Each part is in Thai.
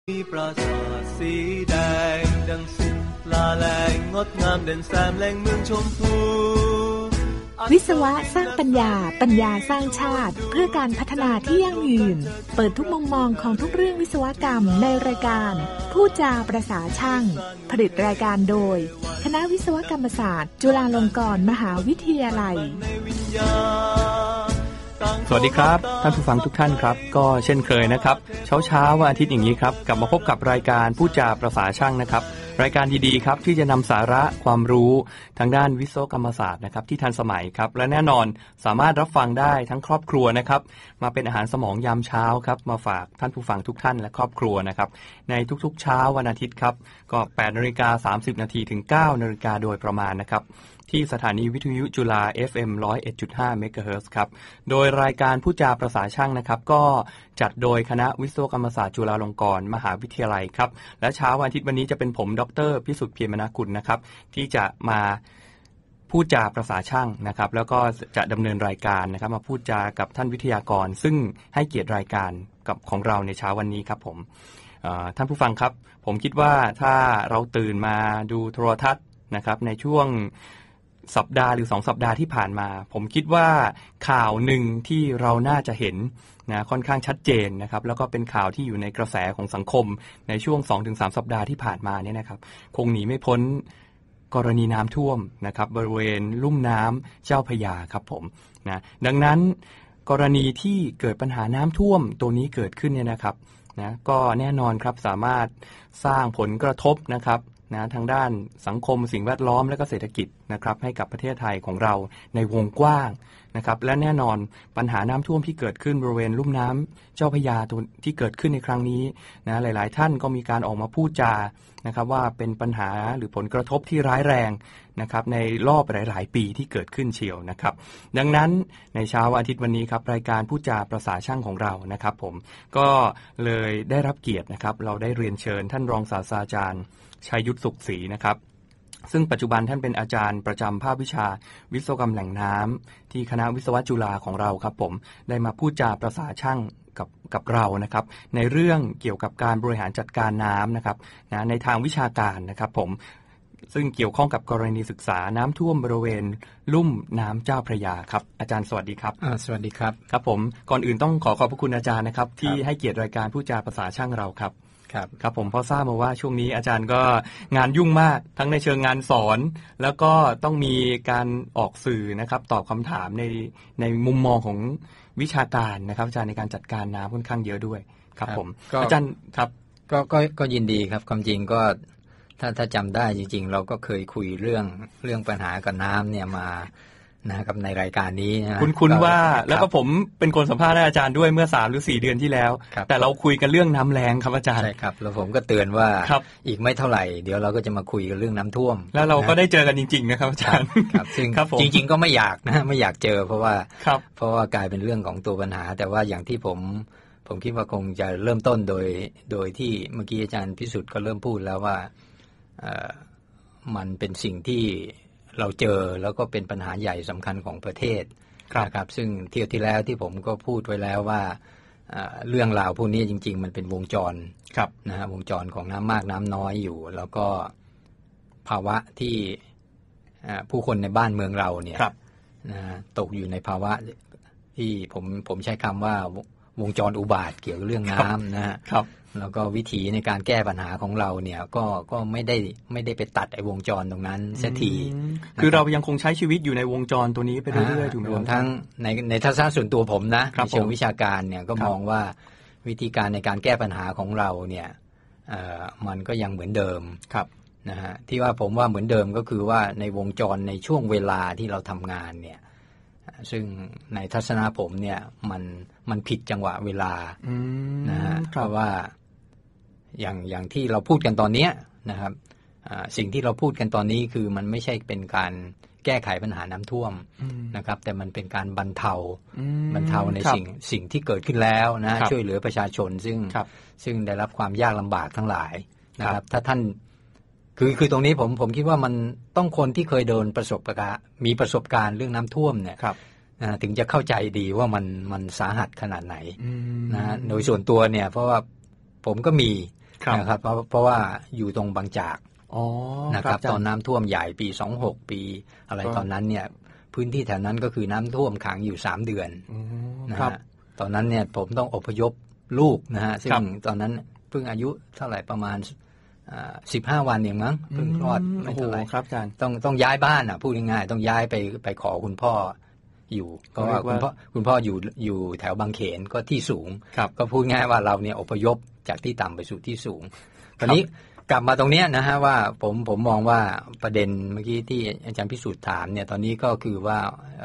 มีปราสาทสีแดงดังสิลาแรงงดงามเด่นแสมแหล่งเมืองชมพูวิศวะสร้างปัญญาปัญญาสร้างชาติเพื่อการพัฒนาที่ยั่งยืนเปิดทุกมุมมองของทุกเรื่องวิศวกรรมในรายการผู้จาประสาช่างผลิตรายการโดยคณะวิศวกรรมศาสตร์จุฬาลงกรณ์มหาวิทยาลัยสวัสดีครับท่านผู้ฟังทุกท่านครับก็เช่นเคยนะครับเช้าวันอาทิตย์อย่างนี้ครับกลับมาพบกับรายการผู้จาประสาช่างนะครับรายการดีๆครับที่จะนำสาระความรู้ทางด้านวิศวกรรมศาสตร์นะครับที่ทันสมัยครับและแน่นอนสามารถรับฟังได้ทั้งครอบครัวนะครับมาเป็นอาหารสมองยามเช้าครับมาฝากท่านผู้ฟังทุกท่านและครอบครัวนะครับในทุกๆเช้าวันอาทิตย์ครับก็ 8:30 นถึง 9:00 นโดยประมาณนะครับที่สถานีวิทยุจุฬา FM 101.5 เมกะเฮิรตซ์ครับโดยรายการผู้จาประสาช่างนะครับก็จัดโดยคณะวิศวกรรมศาสตร์จุฬาลงกรณ์มหาวิทยาลัยครับและเช้าวันอาทิตย์วันนี้จะเป็นผมดร.พิสุทธิ์เพียรมนากุลนะครับที่จะมาพูดจาประสาช่างนะครับแล้วก็จะดำเนินรายการนะครับมาพูดจากับท่านวิทยากรซึ่งให้เกียรติรายการกับของเราในเช้าวันนี้ครับผมท่านผู้ฟังครับผมคิดว่าถ้าเราตื่นมาดูโทรทัศน์นะครับในช่วงสัปดาห์หรือ2สัปดาห์ที่ผ่านมาผมคิดว่าข่าวหนึ่งที่เราน่าจะเห็นนะค่อนข้างชัดเจนนะครับแล้วก็เป็นข่าวที่อยู่ในกระแสของสังคมในช่วง 2-3 สัปดาห์ที่ผ่านมาเนี่ยนะครับคงหนีไม่พ้นกรณีน้ำท่วมนะครับบริเวณลุ่มน้ำเจ้าพระยาครับผมนะดังนั้นกรณีที่เกิดปัญหาน้ำท่วมตัวนี้เกิดขึ้นเนี่ยนะครับนะก็แน่นอนครับสามารถสร้างผลกระทบนะครับนะทางด้านสังคมสิ่งแวดล้อมและก็เศรษฐกิจนะครับให้กับประเทศไทยของเราในวงกว้างนะครับและแน่นอนปัญหาน้ำท่วมที่เกิดขึ้นบริเวณลุ่มน้ำเจ้าพระยาที่เกิดขึ้นในครั้งนี้นะหลายๆท่านก็มีการออกมาพูดจานะครับว่าเป็นปัญหาหรือผลกระทบที่ร้ายแรงนะครับในรอบหลายๆปีที่เกิดขึ้นเชียวนะครับดังนั้นในเช้าอาทิตย์วันนี้ครับรายการผู้จาประสาช่างของเรานะครับผมก็เลยได้รับเกียรตินะครับเราได้เรียนเชิญท่านรองศาสตราจารย์ชัยยุทธสุขศรีนะครับซึ่งปัจจุบันท่านเป็นอาจารย์ประจำภาควิชาวิศวกรรมแหล่งน้ำที่คณะวิศวะจุฬาของเราครับผมได้มาพูดจาประสาช่างกับเรานะครับในเรื่องเกี่ยวกับการบริหารจัดการน้ำนะครับนะในทางวิชาการนะครับผมซึ่งเกี่ยวข้องกับกรณีศึกษาน้ำท่วมบริเวณลุ่มน้ำเจ้าพระยาครับอาจารย์สวัสดีครับสวัสดีครับครับผมก่อนอื่นต้องขอบพระคุณอาจารย์นะครับที่ให้เกียรติรายการผู้จาประสาช่างเราครับครับผมพอทราบมาว่าช่วงนี้อาจารย์ก็งานยุ่งมากทั้งในเชิงงานสอนแล้วก็ต้องมีการออกสื่อนะครับตอบคำถามในมุมมองของวิชาการนะครับอาจารย์ในการจัดการน้ำค่อนข้างเยอะด้วยครับผมอาจารย์ครับก็ยินดีครับความจริงก็ถ้าจำได้จริงๆเราก็เคยคุยเรื่องปัญหากับน้ำเนี่ยมานะครับในรายการนี้นะคุณว่าแล้วก็ผมเป็นคนสัมภาษณ์อาจารย์ด้วยเมื่อ3หรือ4เดือนที่แล้วแต่เราคุยกันเรื่องน้ำแล้งครับอาจารย์ใช่ครับแล้วผมก็เตือนว่าอีกไม่เท่าไหร่เดี๋ยวเราก็จะมาคุยกันเรื่องน้ำท่วมแล้วเราก็ได้เจอกันจริงๆนะครับอาจารย์ครับซึ่งจริงๆก็ไม่อยากไม่อยากเจอเพราะว่ากลายเป็นเรื่องของตัวปัญหาแต่ว่าอย่างที่ผมคิดว่าคงจะเริ่มต้นโดยที่เมื่อกี้อาจารย์พิสุทธิ์ก็เริ่มพูดแล้วว่ามันเป็นสิ่งที่เราเจอแล้วก็เป็นปัญหาใหญ่สำคัญของประเทศนะครับซึ่งเที่ยวที่แล้วที่ผมก็พูดไว้แล้วว่าเรื่องราวพวกนี้จริงๆมันเป็นวงจรนะฮะวงจรของน้ำมากน้ำน้อยอยู่แล้วก็ภาวะที่ผู้คนในบ้านเมืองเราเนี่ยตกอยู่ในภาวะที่ผมใช้คำว่าวงจรอุบาทเกี่ยวกับเรื่องน้ำนะฮะแล้วก็วิธีในการแก้ปัญหาของเราเนี่ยก็ไม่ได้ไปตัดไอ้วงจรตรงนั้นเสียทีคือเรายังคงใช้ชีวิตอยู่ในวงจรตัวนี้ไปเรื่อยๆถูกไหมรวมทั้งในทัศนะส่วนตัวผมนะในเชิงวิชาการเนี่ยก็มองว่าวิธีการในการแก้ปัญหาของเราเนี่ยมันก็ยังเหมือนเดิมนะฮะที่ว่าผมว่าเหมือนเดิมก็คือว่าในวงจรในช่วงเวลาที่เราทำงานเนี่ยซึ่งในทัศนะผมเนี่ยมันผิดจังหวะเวลานะฮะเพราะว่าอย่างที่เราพูดกันตอนนี้นะครับสิ่งที่เราพูดกันตอนนี้คือมันไม่ใช่เป็นการแก้ไขปัญหาน้ำท่วมนะครับแต่มันเป็นการบรรเทาในสิ่งที่เกิดขึ้นแล้วนะช่วยเหลือประชาชนซึ่งได้รับความยากลำบากทั้งหลายนะครับถ้าท่านคือตรงนี้ผมคิดว่ามันต้องคนที่เคยโดนมีประสบการณ์เรื่องน้ำท่วมเนี่ยถึงจะเข้าใจดีว่ามันสาหัสขนาดไหนนะโดยส่วนตัวเนี่ยเพราะว่าผมก็มีนะครับเพราะว่าอยู่ตรงบางจากนะครับตอนน้ำท่วมใหญ่ปี26ปีอะไรตอนนั้นเนี่ยพื้นที่แถวนั้นก็คือน้ำท่วมขังอยู่3เดือนนะฮะตอนนั้นเนี่ยผมต้องอพยพลูกนะฮะซึ่งตอนนั้นเพิ่งอายุเท่าไหร่ประมาณ15 วันเองมั้งเพิ่งคลอดไม่เท่าไหร่ครับอาจารย์ต้องย้ายบ้านพูดง่ายๆต้องย้ายไปขอคุณพ่ออยู่ก็ว่าคุณพ่ออยู่แถวบางเขนก็ที่สูงก็พูดง่ายว่าเราเนี่ยอพยพจากที่ต่ำไปสู่ที่สูงตอนนี้กลับมาตรงนี้นะฮะว่าผมมองว่าประเด็นเมื่อกี้ที่อาจารย์พิสูจน์ถามเนี่ยตอนนี้ก็คือว่า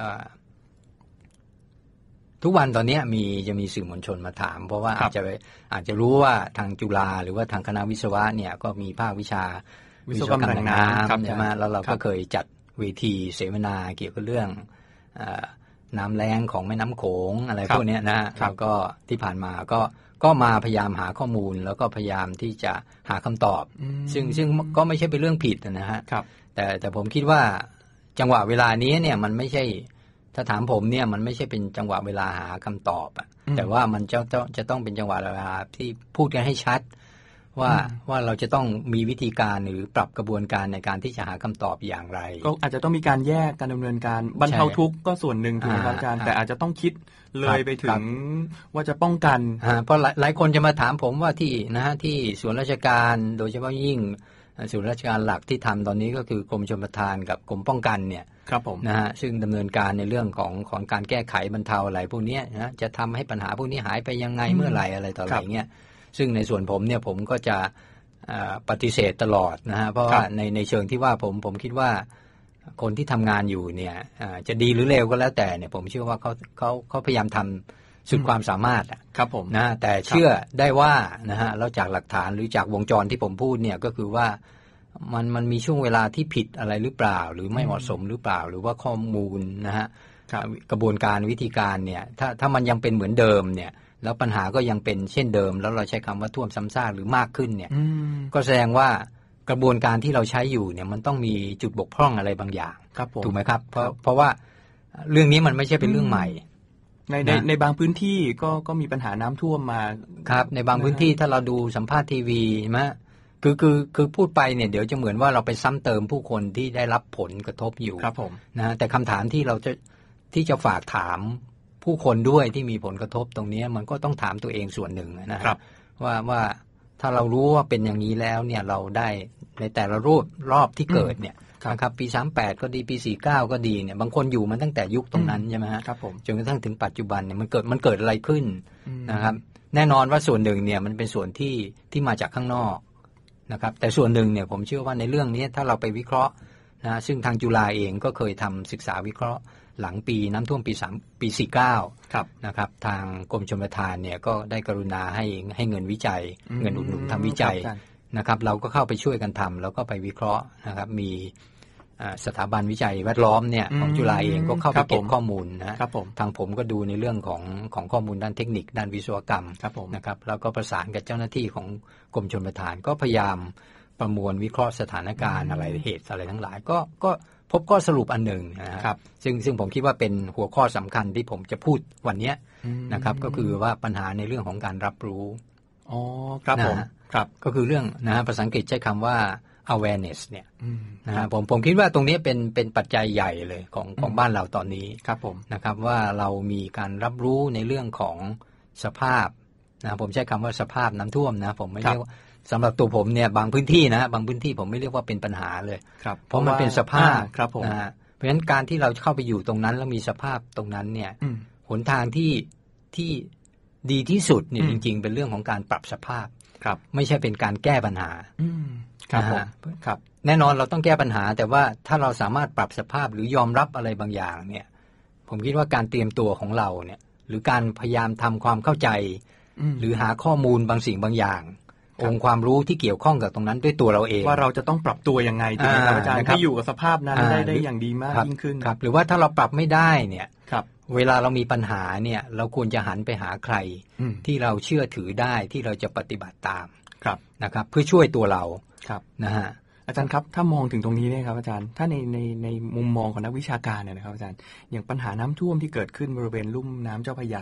ทุกวันตอนนี้จะมีสื่อมวลชนมาถามเพราะว่าอาจจะรู้ว่าทางจุฬาหรือว่าทางคณะวิศวะเนี่ยก็มีภาควิชาวิศวกรรมแหล่งน้ำใช่ไหมแล้วเราก็เคยจัดเวทีเสวนาเกี่ยวกับเรื่องน้ำแล้งของแม่น้ำโขงอะไรพวกนี้นะแล้วก็ที่ผ่านมาก็มาพยายามหาข้อมูลแล้วก็พยายามที่จะหาคำตอบซึ่งก็ไม่ใช่เป็นเรื่องผิดนะฮะแต่ผมคิดว่าจังหวะเวลานี้เนี่ยมันไม่ใช่ถ้าถามผมเนี่ยมันไม่ใช่เป็นจังหวะเวลาหาคำตอบแต่ว่ามันจะต้องเป็นจังหวะเวลาที่พูดกันให้ชัดว่าเราจะต้องมีวิธีการหรือปรับกระบวนการในการที่จะหาคำตอบอย่างไรก็อาจจะต้องมีการแยกการดำเนินการบรรเทาทุกข์ก็ส่วนหนึ่งถูกไหมครับอาจารย์แต่อาจจะต้องคิดเลยไปถึงว่าจะป้องกันเพราะหลายคนจะมาถามผมว่าที่ส่วนราชการโดยเฉพาะยิ่งส่วนราชการหลักที่ทำตอนนี้ก็คือกรมชลประทานกับกรมป้องกันเนี่ยครับผมนะฮะซึ่งดำเนินการในเรื่องของการแก้ไขบรรเทาอะไรพวกนี้นะจะทำให้ปัญหาพวกนี้หายไปยังไงเมื่อไหร่อะไรต่ออะไรเงี้ยซึ่งในส่วนผมเนี่ยผมก็จะปฏิเสธตลอดนะฮะเพราะว่าในเชิงที่ว่าผมคิดว่าคนที่ทำงานอยู่เนี่ยจะดีหรือเลวก็แล้วแต่เนี่ยผมเชื่อว่าเขาพยายามทำสุดความสามารถครับผมนะแต่เชื่อได้ว่านะฮะแล้วจากหลักฐานหรือจากวงจรที่ผมพูดเนี่ยก็คือว่ามันมีช่วงเวลาที่ผิดอะไรหรือเปล่าหรือไม่เหมาะสมหรือเปล่าหรือว่าข้อมูลนะฮะกระบวนการวิธีการเนี่ยถ้ามันยังเป็นเหมือนเดิมเนี่ยแล้วปัญหาก็ยังเป็นเช่นเดิมแล้วเราใช้คำว่าท่วมซ้ำซากหรือมากขึ้นเนี่ยก็แสดงว่ากระบวนการที่เราใช้อยู่เนี่ยมันต้องมีจุดบกพร่องอะไรบางอย่างถูกไหมครับเพราะว่าเรื่องนี้มันไม่ใช่เป็นเรื่องใหม่ในบางพื้นที่ก็มีปัญหาน้ำท่วมมาครับในบางพื้นที่ถ้าเราดูสัมภาษณ์ทีวีมั้ยคือพูดไปเนี่ยเดี๋ยวจะเหมือนว่าเราไปซ้ำเติมผู้คนที่ได้รับผลกระทบอยู่ครับผมนะแต่คำถามที่เราจะฝากถามผู้คนด้วยที่มีผลกระทบตรงนี้มันก็ต้องถามตัวเองส่วนหนึ่งนะครับว่าถ้าเรารู้ว่าเป็นอย่างนี้แล้วเนี่ยเราได้ในแต่ละรอบที่เกิดเนี่ยนะครับปี38ก็ดีปี49ก็ดีเนี่ยบางคนอยู่มาตั้งแต่ยุคตรงนั้นใช่ไหมครับผมจนกระทั่งถึงปัจจุบันเนี่ยมันเกิดอะไรขึ้นนะครับแน่นอนว่าส่วนหนึ่งเนี่ยมันเป็นส่วนที่มาจากข้างนอกนะครับแต่ส่วนหนึ่งเนี่ยผมเชื่อว่าในเรื่องนี้ถ้าเราไปวิเคราะห์นะซึ่งทางจุฬาเองก็เคยทำศึกษาวิเคราะห์หลังปีน้ำท่วมปี49 ครับนะครับทางกรมชลประทานเนี่ยก็ได้กรุณาให้เงินวิจัยเงินอุดหนุนทำวิจัยนะครับเราก็เข้าไปช่วยกันทำแล้วก็ไปวิเคราะห์นะครับมีสถาบันวิจัยแวดล้อมเนี่ยของจุฬาเองก็เข้าไปเก็บข้อมูลนะครับทางผมก็ดูในเรื่องของข้อมูลด้านเทคนิคด้านวิศวกรรมนะครับแล้วก็ประสานกับเจ้าหน้าที่ของกรมชลประทานก็พยายามประมวลวิเคราะห์สถานการณ์อะไรเหตุอะไรทั้งหลายก็พบข้อสรุปอันหนึ่งนะครับซึ่งผมคิดว่าเป็นหัวข้อสำคัญที่ผมจะพูดวันนี้นะครับก็คือว่าปัญหาในเรื่องของการรับรู้อ๋อครับผมครับก็คือเรื่องนะภาษาอังกฤษใช้คำว่า awareness เนี่ยนะฮะผมคิดว่าตรงนี้เป็นปัจจัยใหญ่เลยของบ้านเราตอนนี้ครับผมนะครับว่าเรามีการรับรู้ในเรื่องของสภาพนะผมใช้คำว่าสภาพน้ำท่วมนะผมไม่เรียกว่าสำหรับตัวผมเนี่ยบางพื้นที่นะบางพื้นที่ผมไม่เรียกว่าเป็นปัญหาเลยเพราะมันเป็นสภาพนะเพราะฉะนั้นการที่เราเข้าไปอยู่ตรงนั้นแล้วมีสภาพตรงนั้นเนี่ยหนทางที่ดีที่สุดเนี่ยจริงๆเป็นเรื่องของการปรับสภาพไม่ใช่เป็นการแก้ปัญหาครับแน่นอนเราต้องแก้ปัญหาแต่ว่าถ้าเราสามารถปรับสภาพหรือยอมรับอะไรบางอย่างเนี่ยผมคิดว่าการเตรียมตัวของเราเนี่ยหรือการพยายามทำความเข้าใจหรือหาข้อมูลบางสิ่งบางอย่างองค์ความรู้ที่เกี่ยวข้องกับตรงนั้นด้วยตัวเราเองว่าเราจะต้องปรับตัวยังไงถูกไหมครับอาจารย์ที่อยู่กับสภาพนั้นได้อย่างดีมากยิ่งขึ้นครับหรือว่าถ้าเราปรับไม่ได้เนี่ยเวลาเรามีปัญหาเนี่ยเราควรจะหันไปหาใครที่เราเชื่อถือได้ที่เราจะปฏิบัติตามนะครับเพื่อช่วยตัวเรานะฮะอาจารย์ครับถ้ามองถึงตรงนี้เนี่ยครับอาจารย์ถ้าในมุมมองของนักวิชาการเนี่ยนะครับอาจารย์อย่างปัญหาน้ำท่วมที่เกิดขึ้นบริเวณลุ่มน้ำเจ้าพระยา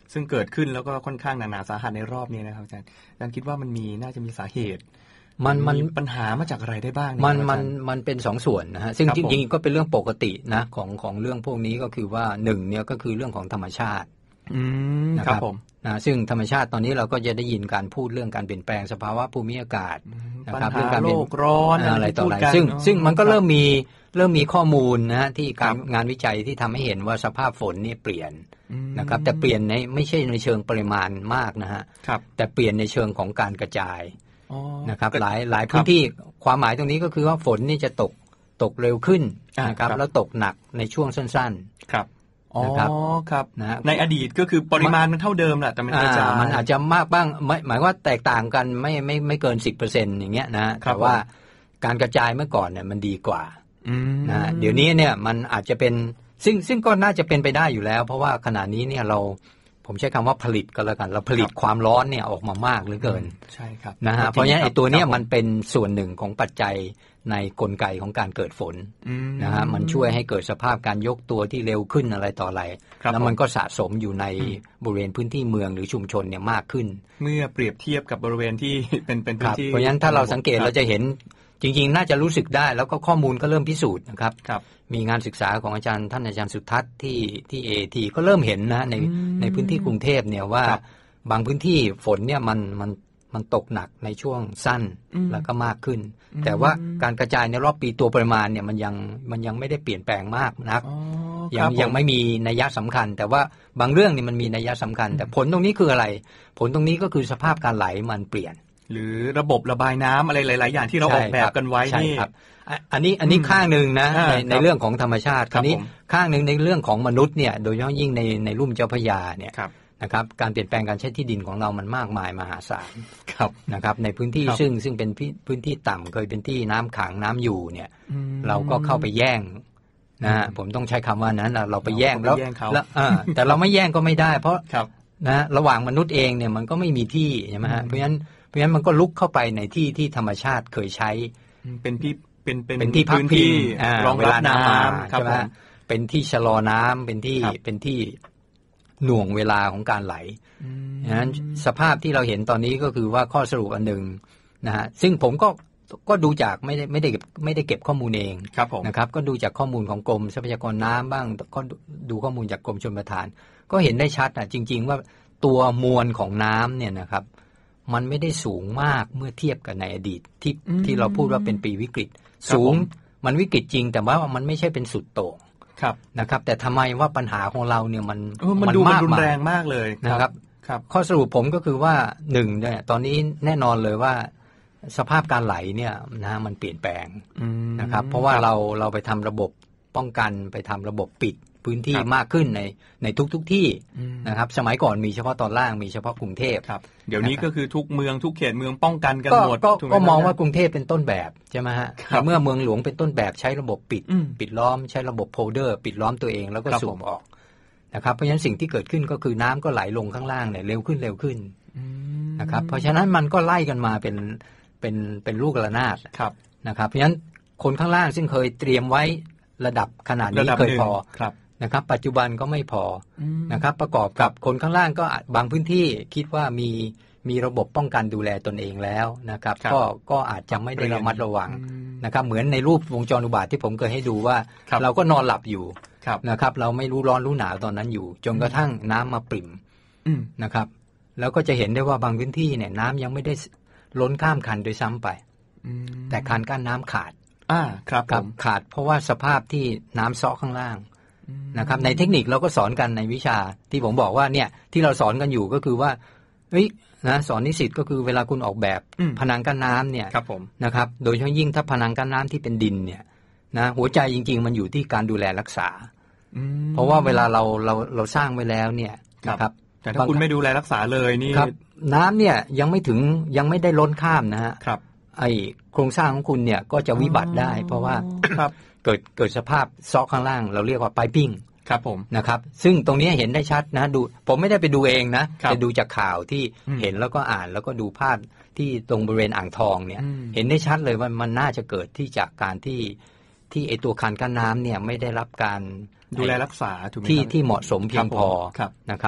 ซึ่งเกิดขึ้นแล้วก็ค่อนข้างหนาสาหัสในรอบนี้นะครับอาจารย์คิดว่ามันน่าจะมีสาเหตุมันปัญหามาจากอะไรได้บ้างมันเป็นสองส่วนนะฮะซึ่งจริงๆก็เป็นเรื่องปกตินะของเรื่องพวกนี้ก็คือว่าหนึ่งเนี่ยก็คือเรื่องของธรรมชาตินะครับผมนะซึ่งธรรมชาติตอนนี้เราก็จะได้ยินการพูดเรื่องการเปลี่ยนแปลงสภาวะภูมิอากาศนะครับเรื่องการโลกร้อนอะไรต่ออะไรซึ่งมันก็เริ่มมีข้อมูลนะที่การงานวิจัยที่ทำให้เห็นว่าสภาพฝนนี่เปลี่ยนนะครับแต่เปลี่ยนในไม่ใช่ในเชิงปริมาณมากนะฮะแต่เปลี่ยนในเชิงของการกระจายนะครับหลายพื้นที่ความหมายตรงนี้ก็คือว่าฝนนี่จะตกเร็วขึ้นนะครับแล้วตกหนักในช่วงสั้นๆครับครับในอดีตก็คือปริมาณมันเท่าเดิมแหละแต่มันกระจายมันอาจจะมากบ้างหมายว่าแตกต่างกันไม่เกิน 10% อย่างเงี้ยนะแต่ว่าการกระจายเมื่อก่อนเนี่ยมันดีกว่านะเดี๋ยวนี้เนี่ยมันอาจจะเป็นซึ่งก็น่าจะเป็นไปได้อยู่แล้วเพราะว่าขณะนี้เนี่ยผมใช้คำว่าผลิตก็แล้วกันเราผลิตความร้อนเนี่ยออกมามากเหลือเกินใช่ครับนะฮะเพราะฉะนั้นไอ้ตัวเนี้ยมันเป็นส่วนหนึ่งของปัจจัยในกลไกของการเกิดฝนนะฮะมันช่วยให้เกิดสภาพการยกตัวที่เร็วขึ้นอะไรต่ออะไรแล้วมันก็สะสมอยู่ในบริเวณพื้นที่เมืองหรือชุมชนเนี่ยมากขึ้นเมื่อเปรียบเทียบกับบริเวณที่เป็นพื้นที่เพราะฉะนั้นถ้าเราสังเกตเราจะเห็นจริงๆน่าจะรู้สึกได้แล้วก็ข้อมูลก็เริ่มพิสูจน์นะครับมีงานศึกษาของท่านอาจารย์สุทัศน์ที่ AT ก็เริ่มเห็นนะในพื้นที่กรุงเทพเนี่ยว่าบางพื้นที่ฝนเนี่ยมันตกหนักในช่วงสั้นแล้วก็มากขึ้นแต่ว่าการกระจายในรอบปีตัวปริมาณเนี่ยมันยังไม่ได้เปลี่ยนแปลงมากนักยังไม่มีนัยสำคัญแต่ว่าบางเรื่องนี่มันมีนัยสำคัญแต่ผลตรงนี้คืออะไรผลตรงนี้ก็คือสภาพการไหลมันเปลี่ยนหรือระบบระบายน้ำอะไรหลายๆอย่างที่เราออกแบบกันไว้นี่อันนี้ข้างหนึ่งนะในเรื่องของธรรมชาติคราวนี้ข้างหนึ่งในเรื่องของมนุษย์เนี่ยโดยเฉพาะยิ่งในลุ่มเจ้าพระยาเนี่ยนะครับการเปลี่ยนแปลงการใช้ที่ดินของเรามันมากมายมหาศาลนะครับในพื้นที่ซึ่งเป็นพื้นที่ต่ำเคยเป็นที่น้ำขังน้ำอยู่เนี่ยเราก็เข้าไปแย่งนะผมต้องใช้คำว่านั้นเราไปแย่งแล้วแต่เราไม่แย่งก็ไม่ได้เพราะนะระหว่างมนุษย์เองเนี่ยมันก็ไม่มีที่ใช่ไหมฮะเพราะฉะนั้นมันก็ลุกเข้าไปในที่ธรรมชาติเคยใช้เป็นที่พักพิงรองรับน้ำใช่ไหมเป็นที่ชะลอน้ำเป็นที่หน่วงเวลาของการไหลฉะนั้นสภาพที่เราเห็นตอนนี้ก็คือว่าข้อสรุปอันหนึ่งนะฮะซึ่งผมก็ดูจากไม่ได้เก็บข้อมูลเองนะครับก็ดูจากข้อมูลของกรมทรัพยากรน้ำบ้างก็ดูข้อมูลจากกรมชลประทานก็เห็นได้ชัดจริงๆว่าตัวมวลของน้ำเนี่ยนะครับมันไม่ได้สูงมากเมื่อเทียบกับในอดีตที่เราพูดว่าเป็นปีวิกฤตสูงมันวิกฤตจริงแต่ว่ามันไม่ใช่เป็นสุดโต่งนะครับแต่ทำไมว่าปัญหาของเราเนี่ยมันดูมันรุนแรงมากเลยนะครับข้อสรุปผมก็คือว่าหนึ่งเนี่ยตอนนี้แน่นอนเลยว่าสภาพการไหลเนี่ยนะมันเปลี่ยนแปลงนะครับเพราะว่าเราไปทำระบบป้องกันไปทำระบบปิดพื้นที่มากขึ้นในทุกที่นะครับสมัยก่อนมีเฉพาะตอนล่างมีเฉพาะกรุงเทพเดี๋ยวนี้ก็คือทุกเมืองทุกเขตเมืองป้องกันกันหมดก็มองว่ากรุงเทพเป็นต้นแบบใช่ไหมฮะเมื่อเมืองหลวงเป็นต้นแบบใช้ระบบปิดล้อมใช้ระบบโพลเดอร์ปิดล้อมตัวเองแล้วก็สูบออกนะครับเพราะฉะนั้นสิ่งที่เกิดขึ้นก็คือน้ำก็ไหลลงข้างล่างเนี่ยเร็วขึ้นนะครับเพราะฉะนั้นมันก็ไล่กันมาเป็นลูกระนาดนะครับเพราะฉะนั้นคนข้างล่างซึ่งเคยเตรียมไว้ระดับขนาดนี้เคยพอนะครับปัจจุบันก็ไม่พอนะครับประกอบกับคนข้างล่างก็บางพื้นที่คิดว่ามีระบบป้องกันดูแลตนเองแล้วนะครับก็อาจจะไม่ได้ระมัดระวังนะครับเหมือนในรูปวงจรอุบาทที่ผมเคยให้ดูว่าเราก็นอนหลับอยู่นะครับเราไม่รู้ร้อนรู้หนาวตอนนั้นอยู่จนกระทั่งน้ำมาปริ่มนะครับแล้วก็จะเห็นได้ว่าบางพื้นที่เนี่ยน้ำยังไม่ได้ล้นข้ามคันโดยซ้ำไปแต่คันกั้นน้ำขาดขาดเพราะว่าสภาพที่น้ำเซาะข้างล่างนะครับในเทคนิคเราก็สอนกันในวิชาที่ผมบอกว่าเนี่ยที่เราสอนกันอยู่ก็คือว่านะสอนนิสิตก็คือเวลาคุณออกแบบผนังกั้นน้ำเนี่ยนะครับโดยเฉพาะยิ่งถ้าผนังกั้นน้ำที่เป็นดินเนี่ยนะหัวใจจริงๆมันอยู่ที่การดูแลรักษาเพราะว่าเวลาเราสร้างไว้แล้วเนี่ยนะครับแต่ถ้าคุณไม่ดูแลรักษาเลยนี่น้ำเนี่ยยังไม่ได้ล้นข้ามนะฮะไอโครงสร้างของคุณเนี่ยก็จะวิบัติได้เพราะว่าเกิดสภาพซอกข้างล่างเราเรียกว่าไพปิ้งครับผมนะครับซึ่งตรงนี้เห็นได้ชัดนะดูผมไม่ได้ไปดูเองนะแต่ดูจากข่าวที่เห็นแล้วก็อ่านแล้วก็ดูภาพที่ตรงบริเวณอ่างทองเนี่ยเห็นได้ชัดเลยว่ามันน่าจะเกิดที่จากการที่ไอตัวคันกั้นน้ำเนี่ยไม่ได้รับการดูแลรักษาถูกไหมที่เหมาะสมเพียงพอนะครับ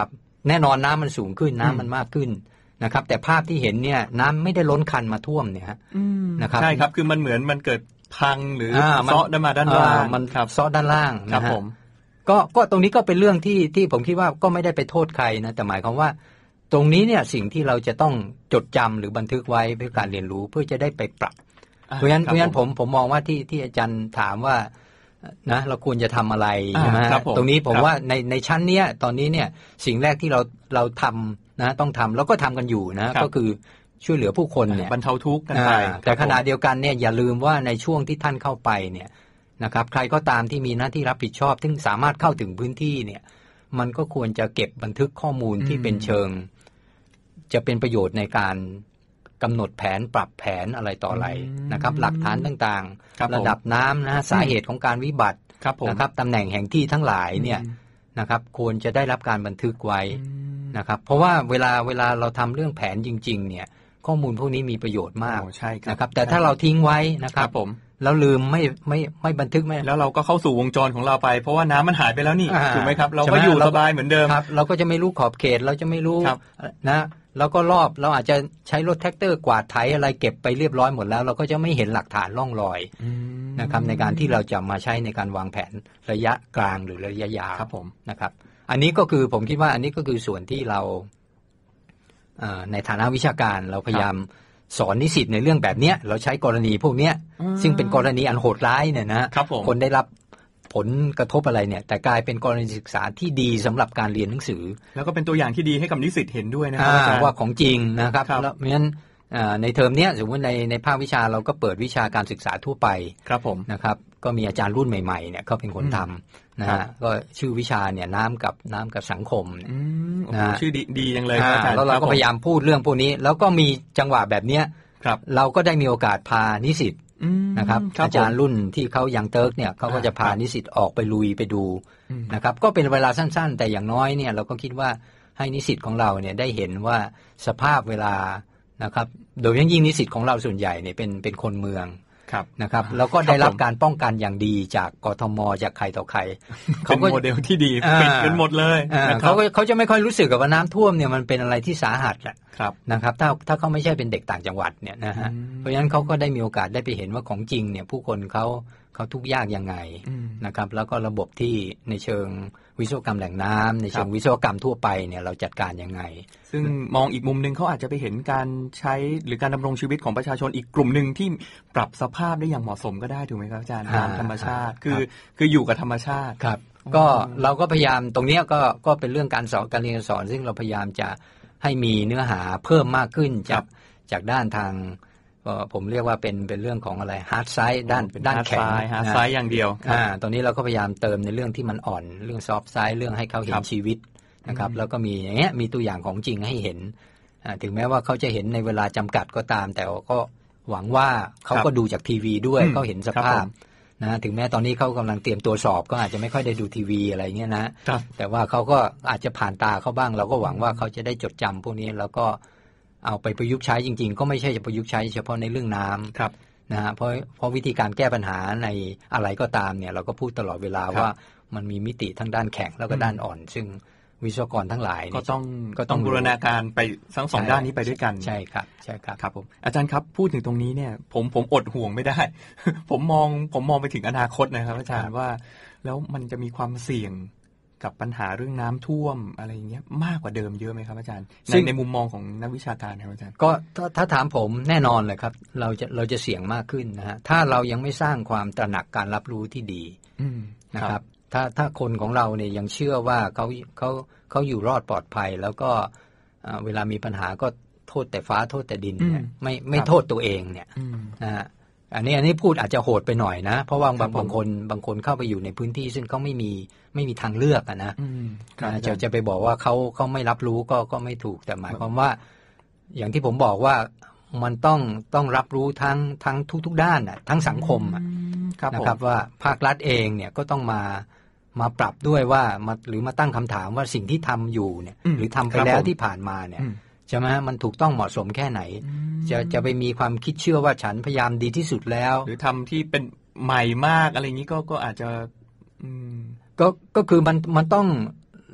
แน่นอนน้ำมันสูงขึ้นน้ำมันมากขึ้นนะครับแต่ภาพที่เห็นเนี่ยน้ำไม่ได้ล้นคันมาท่วมเนี่ยนะครับใช่ครับคือมันเหมือนมันเกิดพังหรือเซาะได้มาด้านล่างมันเซาะด้านล่างนะครับผมก็ตรงนี้ก็เป็นเรื่องที่ผมคิดว่าก็ไม่ได้ไปโทษใครนะแต่หมายความว่าตรงนี้เนี่ยสิ่งที่เราจะต้องจดจำหรือบันทึกไว้เพื่อการเรียนรู้เพื่อจะได้ไปปรับเพราะฉะนั้นผมมองว่าที่อาจารย์ถามว่านะเราควรจะทำอะไรใช่ไหมตรงนี้ผมว่าในชั้นเนี้ยตอนนี้เนี่ยสิ่งแรกที่เราทำนะต้องทำแล้วก็ทำกันอยู่นะก็คือช่วยเหลือผู้คนเนี่ยบรรเทาทุกข์กันไปแต่ขณะเดียวกันเนี่ยอย่าลืมว่าในช่วงที่ท่านเข้าไปเนี่ยนะครับใครก็ตามที่มีหน้าที่รับผิดชอบซึ่งสามารถเข้าถึงพื้นที่เนี่ยมันก็ควรจะเก็บบันทึกข้อมูลที่เป็นเชิงจะเป็นประโยชน์ในการกำหนดแผนปรับแผนอะไรต่ออะไรนะครับหลักฐานต่างๆระดับน้ำนะสาเหตุของการวิบัตินะครับตำแหน่งแห่งที่ทั้งหลายเนี่ยนะครับควรจะได้รับการบันทึกไว้นะครับเพราะว่าเวลาเราทำเรื่องแผนจริงๆเนี่ยข้อมูลพวกนี้มีประโยชน์มากนะครับแต่ถ้าเราทิ้งไว้นะครับแล้วลืมไม่บันทึกไม่แล้วเราก็เข้าสู่วงจรของเราไปเพราะว่าน้ำมันหายไปแล้วนี่ถูกไหมครับเราก็อยู่สบายเหมือนเดิมเราก็จะไม่รู้ขอบเขตเราจะไม่รู้นะแล้วก็เราอาจจะใช้รถแท็กเตอร์กวาดไถอะไรเก็บไปเรียบร้อยหมดแล้วเราก็จะไม่เห็นหลักฐานร่องรอยนะครับในการที่เราจะมาใช้ในการวางแผนระยะกลางหรือระยะยาวนะครับอันนี้ก็คือผมคิดว่าอันนี้ก็คือส่วนที่เราในฐานะวิชาการเราพยายามสอนนิสิตในเรื่องแบบนี้เราใช้กรณีพวกนี้ซึ่งเป็นกรณีอันโหดร้ายเนี่ยนะคนได้รับผลกระทบอะไรเนี่ยแต่กลายเป็นกรณีศึกษาที่ดีสำหรับการเรียนหนังสือแล้วก็เป็นตัวอย่างที่ดีให้กับนิสิตเห็นด้วยนะครับว่าของจริงนะครับแล้วเพราะฉะนั้นในเทอมนี้สมมติในภาควิชาเราก็เปิดวิชาการศึกษาทั่วไปครับผมนะครับก็มีอาจารย์รุ่นใหม่ๆเนี่ยเขาเป็นคนทำนะฮะก็ชื่อวิชาเนี่ยน้ำกับสังคมนะชื่อดีจังเลยอาจารย์แล้วเราก็พยายามพูดเรื่องพวกนี้แล้วก็มีจังหวะแบบเนี้ยเราก็ได้มีโอกาสพานิสิตนะครับอาจารย์รุ่นที่เขายังเติร์กเนี่ยเขาก็จะพานิสิตออกไปลุยไปดูนะครับก็เป็นเวลาสั้นๆแต่อย่างน้อยเนี่ยเราก็คิดว่าให้นิสิตของเราเนี่ยได้เห็นว่าสภาพเวลานะครับโดยยิ่งนิสิตของเราส่วนใหญ่เนี่ยเป็นคนเมืองนะครับแล้วก็ได้รับการป้องกันอย่างดีจากกทมจากใครต่อใครเขาก็โมเดลที่ดีปิดกันหมดเลยเขาจะไม่ค่อยรู้สึกกับว่าน้ำท่วมเนี่ยมันเป็นอะไรที่สาหัสแหละนะครับถ้าเขาไม่ใช่เป็นเด็กต่างจังหวัดเนี่ยนะฮะเพราะฉะนั้นเขาก็ได้มีโอกาสได้ไปเห็นว่าของจริงเนี่ยผู้คนเขาทุกข์ยากยังไงนะครับแล้วก็ระบบที่ในเชิงวิศวกรรมแหล่งน้ำในเชิงวิศวกรรมทั่วไปเนี่ยเราจัดการยังไงซึ่งมองอีกมุมนึงเขาอาจจะไปเห็นการใช้หรือการดำรงชีวิตของประชาชนอีกกลุ่มนึงที่ปรับสภาพได้อย่างเหมาะสมก็ได้ถูกไหมครับอาจารย์ตามธรรมชาติคืออยู่กับธรรมชาติครับก็เราก็พยายามตรงนี้ก็เป็นเรื่องการสอนการเรียนสอนซึ่งเราพยายามจะให้มีเนื้อหาเพิ่มมากขึ้นจากด้านทางผมเรียกว่าเป็นเรื่องของอะไรฮาร์ดไซด์ด้านแข็งฮาร์ดไซด์อย่างเดียวตอนนี้เราก็พยายามเติมในเรื่องที่มันอ่อนเรื่องซอฟต์ไซด์เรื่องให้เขาเห็นชีวิตนะครับแล้วก็มีอย่างเงี้ยมีตัวอย่างของจริงให้เห็นถึงแม้ว่าเขาจะเห็นในเวลาจำกัดก็ตามแต่ก็หวังว่าเขาก็ดูจากทีวีด้วยเขาเห็นสภาพนะถึงแม้ตอนนี้เขากำลังเตรียมตัวสอบก็อาจจะไม่ค่อยได้ดูทีวีอะไรเงี้ยนะแต่ว่าเขาก็อาจจะผ่านตาเขาบ้างเราก็หวังว่าเขาจะได้จดจำพวกนี้แล้วก็เอาไปประยุกต์ใช้จริงๆก็ไม่ใช่จะประยุกต์ใช้เฉพาะในเรื่องน้ำนะฮะเพราะวิธีการแก้ปัญหาในอะไรก็ตามเนี่ยเราก็พูดตลอดเวลาว่ามันมีมิติทั้งด้านแข็งแล้วก็ด้านอ่อนซึ่งวิศวกรทั้งหลายก็ต้องบูรณาการไปทั้งสองด้านนี้ไปด้วยกันใช่ครับใช่ครับครับผมอาจารย์ครับพูดถึงตรงนี้เนี่ยผมอดห่วงไม่ได้ ผมมองไปถึงอนาคตนะครับอาจารย์ว่าแล้วมันจะมีความเสี่ยงกับปัญหาเรื่องน้ำท่วมอะไรอย่างเงี้ยมากกว่าเดิมเยอะไหมครับอาจารย์ในมุมมองของนักวิชาการครับอาจารย์ก็ถ้าถามผมแน่นอนเลยครับเราจะเสี่ยงมากขึ้นนะฮะถ้าเรายังไม่สร้างความตระหนักการรับรู้ที่ดีนะครับถ้าคนของเราเนี่ยยังเชื่อว่าเขาอยู่รอดปลอดภัยแล้วก็เวลามีปัญหาก็โทษแต่ฟ้าโทษแต่ดินเนี่ยไม่โทษตัวเองเนี่ยนะฮะอันนี้พูดอาจจะโหดไปหน่อยนะเพราะว่าบางคนเข้าไปอยู่ในพื้นที่ซึ่งเขาไม่มีทางเลือกนะจะไปบอกว่าเขาไม่รับรู้ก็ไม่ถูกแต่หมายความว่าอย่างที่ผมบอกว่ามันต้องรับรู้ทั้งทุกด้านทั้งสังคมนะครับว่าภาครัฐเองเนี่ยก็ต้องมาปรับด้วยว่าหรือมาตั้งคำถามว่าสิ่งที่ทำอยู่เนี่ยหรือทำไปแล้วที่ผ่านมาเนี่ยใช่ไหมมันถูกต้องเหมาะสมแค่ไหนจะไปมีความคิดเชื่อว่าฉันพยายามดีที่สุดแล้วหรือทำที่เป็นใหม่มากอะไรอย่างนี้ก็อาจจะก็คือมันต้อง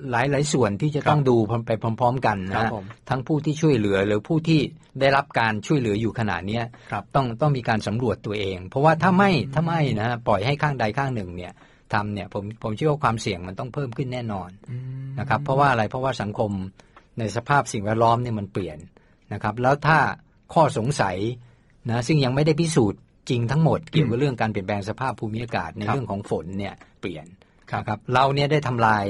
หลายส่วนที่จะต้องดูไปพร้อมๆกันนะทั้งผู้ที่ช่วยเหลือหรือผู้ที่ได้รับการช่วยเหลืออยู่ขณะนี้ต้องมีการสำรวจตัวเองเพราะว่าถ้าไม่นะปล่อยให้ข้างใดข้างหนึ่งเนี่ยทำเนี่ยผมเชื่อว่าความเสี่ยงมันต้องเพิ่มขึ้นแน่นอนนะครับเพราะว่าอะไรเพราะว่าสังคมในสภาพสิ่งแวดล้อมเนี่ยมันเปลี่ยนนะครับแล้วถ้าข้อสงสัยนะซึ่งยังไม่ได้พิสูจน์จริงทั้งหมดเกี่ยวกับเรื่องการเปลี่ยนแปลงสภาพภูมิอากาศในเรื่องของฝนเนี่ยเปลี่ยนครับเราเนี่ยได้ทำลาย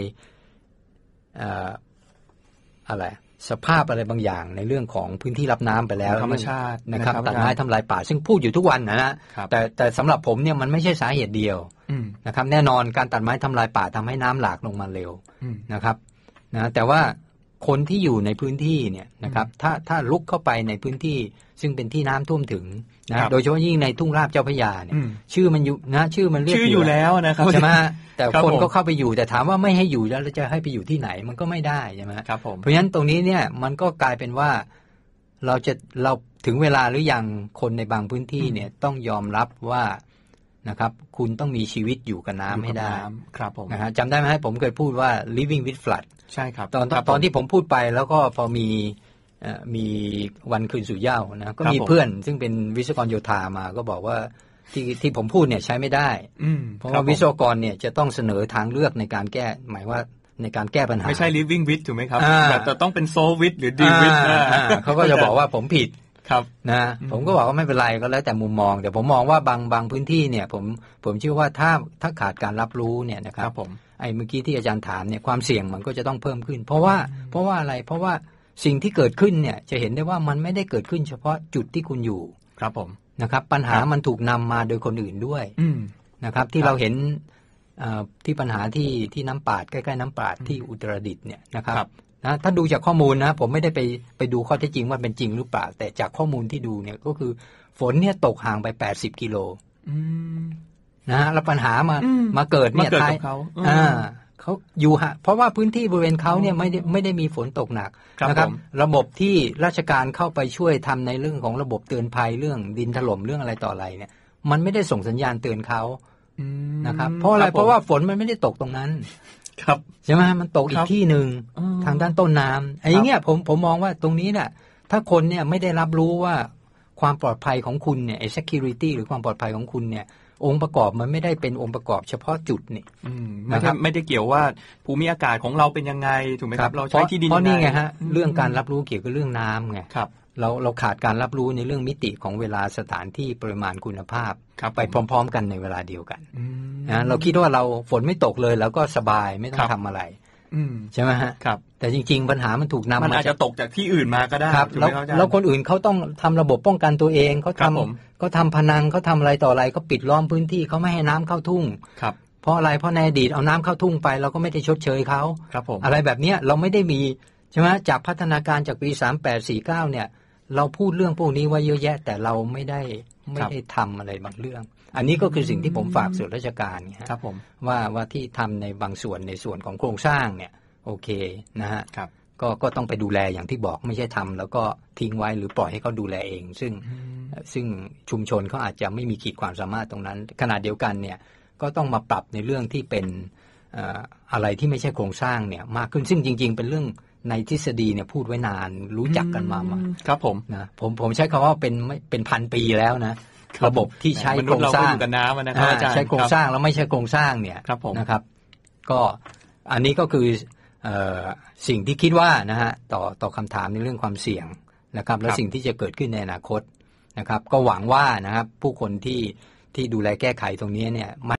อะไรสภาพอะไรบางอย่างในเรื่องของพื้นที่รับน้ำไปแล้วธรรมชาตินะครับตัดไม้ทำลายป่าซึ่งพูดอยู่ทุกวันนะแต่สำหรับผมเนี่ยมันไม่ใช่สาเหตุเดียวนะครับแน่นอนการตัดไม้ทำลายป่าทำให้น้ำหลากลงมาเร็วนะครับนะแต่ว่าคนที่อยู่ในพื้นที่เนี่ยนะครับถ้าลุกเข้าไปในพื้นที่ซึ่งเป็นที่น้ำท่วมถึงนะโดยเฉพาะยิ่งในทุ่งราบเจ้าพระยาเนี่ยชื่อมันอยู่นะชื่อมันเรียกอยู่แล้วนะครับใช่ไหมแต่คนก็เข้าไปอยู่แต่ถามว่าไม่ให้อยู่แล้วจะให้ไปอยู่ที่ไหนมันก็ไม่ได้ใช่ไหมครับผมเพราะฉะนั้นตรงนี้เนี่ยมันก็กลายเป็นว่าเราถึงเวลาหรือยังคนในบางพื้นที่เนี่ยต้องยอมรับว่านะครับคุณต้องมีชีวิตอยู่กับน้ำให้ได้ครับผมนะฮะจำได้ไหมผมเคยพูดว่า living with flood ใช่ครับตอนที่ผมพูดไปแล้วก็พอมีวันคืนสู่เหย้านะก็มีเพื่อนซึ่งเป็นวิศวกรโยธามาก็บอกว่าที่ผมพูดเนี่ยใช้ไม่ได้เพราะว่าวิศวกรเนี่ยจะต้องเสนอทางเลือกในการแก้หมายว่าในการแก้ปัญหาไม่ใช่ living with ถูกไหมครับแต่ต้องเป็น solve with หรือ deal with เขาก็จะบอกว่าผมผิดครับนะผมก็บอกว่าไม่เป็นไรก็แล้วแต่มุมมองแต่ผมมองว่าบางพื้นที่เนี่ยผมเชื่อว่าถ้าขาดการรับรู้เนี่ยนะครับไอ้เมื่อกี้ที่อาจารย์ถามเนี่ยความเสี่ยงมันก็จะต้องเพิ่มขึ้นเพราะว่าอะไรเพราะว่าสิ่งที่เกิดขึ้นเนี่ยจะเห็นได้ว่ามันไม่ได้เกิดขึ้นเฉพาะจุดที่คุณอยู่ครับผมนะครับปัญหามันถูกนำมาโดยคนอื่นด้วยนะครับที่เราเห็นที่ปัญหาที่น้ำปาดใกล้ๆน้ำปาดที่อุตรดิตถ์เนี่ยนะครับนะถ้าดูจากข้อมูลนะผมไม่ได้ไปดูข้อเท็จจริงว่าเป็นจริงหรือเปล่าแต่จากข้อมูลที่ดูเนี่ยก็คือฝนเนี่ยตกห่างไป80กิโลนะฮะแล้วปัญหามาเกิดเนี่ยท้ายเขาอยู่เพราะว่าพื้นที่บริเวณเขาเนี่ยไม่ได้มีฝนตกหนักนะครับระบบที่ราชการเข้าไปช่วยทำในเรื่องของระบบเตือนภัยเรื่องดินถล่มเรื่องอะไรต่ออะไรเนี่ยมันไม่ได้ส่งสัญญาณเตือนเขานะครับเพราะอะไรเพราะว่าฝนมันไม่ได้ตกตรงนั้นครับใช่ไหมมันตกอีกที่หนึ่งทางด้านต้นน้ำไอ้เงี้ยผมมองว่าตรงนี้เนี่ยถ้าคนเนี่ยไม่ได้รับรู้ว่าความปลอดภัยของคุณเนี่ยไอ้ security หรือความปลอดภัยของคุณเนี่ยองค์ประกอบมันไม่ได้เป็นองค์ประกอบเฉพาะจุดนี่ไม่ได้เกี่ยวว่าภูมิอากาศของเราเป็นยังไงถูกไหมครับเราใช้ที่ดินเพราะนี่ไงฮะเรื่องการรับรู้เกี่ยวกับเรื่องน้ำไงเราขาดการรับรู้ในเรื่องมิติของเวลาสถานที่ปริมาณคุณภาพไปพร้อมๆกันในเวลาเดียวกันนะเราคิดว่าเราฝนไม่ตกเลยแล้วก็สบายไม่ต้องทำอะไรใช่ไหมฮะแต่จริงๆปัญหามันถูกนำมันอาจจะตกจากที่อื่นมาก็ได้แล้วคนอื่นเขาต้องทำระบบป้องกันตัวเองเขาทำพนังเขาทำอะไรต่ออะไรเขาปิดล้อมพื้นที่เขาไม่ให้น้ำเข้าทุ่งเพราะอะไรเพราะในอดีตเอาน้ำเข้าทุ่งไปเราก็ไม่ได้ชดเชยเขาอะไรแบบนี้เราไม่ได้มีใช่ไหมจากพัฒนาการจากปี3849เนี่ยเราพูดเรื่องพวกนี้ไว้เยอะแยะแต่เราไม่ได้ทำอะไรบางเรื่องอันนี้ก็คือสิ่งที่ผมฝากส่วนราชการครับผมว่าที่ทำในบางส่วนในส่วนของโครงสร้างเนี่ยโอเคนะฮะก็ต้องไปดูแลอย่างที่บอกไม่ใช่ทำแล้วก็ทิ้งไว้หรือปล่อยให้เขาดูแลเองซึ่งชุมชนเขาอาจจะไม่มีขีดความสามารถตรงนั้นขณะเดียวกันเนี่ยก็ต้องมาปรับในเรื่องที่เป็นอะไรที่ไม่ใช่โครงสร้างเนี่ยมากขึ้นซึ่งจริงๆเป็นเรื่องในทฤษฎีเนี่ยพูดไว้นานรู้จักกันมาครับผมนะผมใช้คำว่าเป็นพันปีแล้วนะระบบที่ใช้โครงสร้างใช้โครงสร้างแล้วไม่ใช่โครงสร้างเนี่ยนะครับก็อันนี้ก็คือสิ่งที่คิดว่านะฮะต่อคำถามในเรื่องความเสี่ยงนะครับและสิ่งที่จะเกิดขึ้นในอนาคตนะครับก็หวังว่านะครับผู้คนที่ดูแลแก้ไขตรงนี้เนี่ย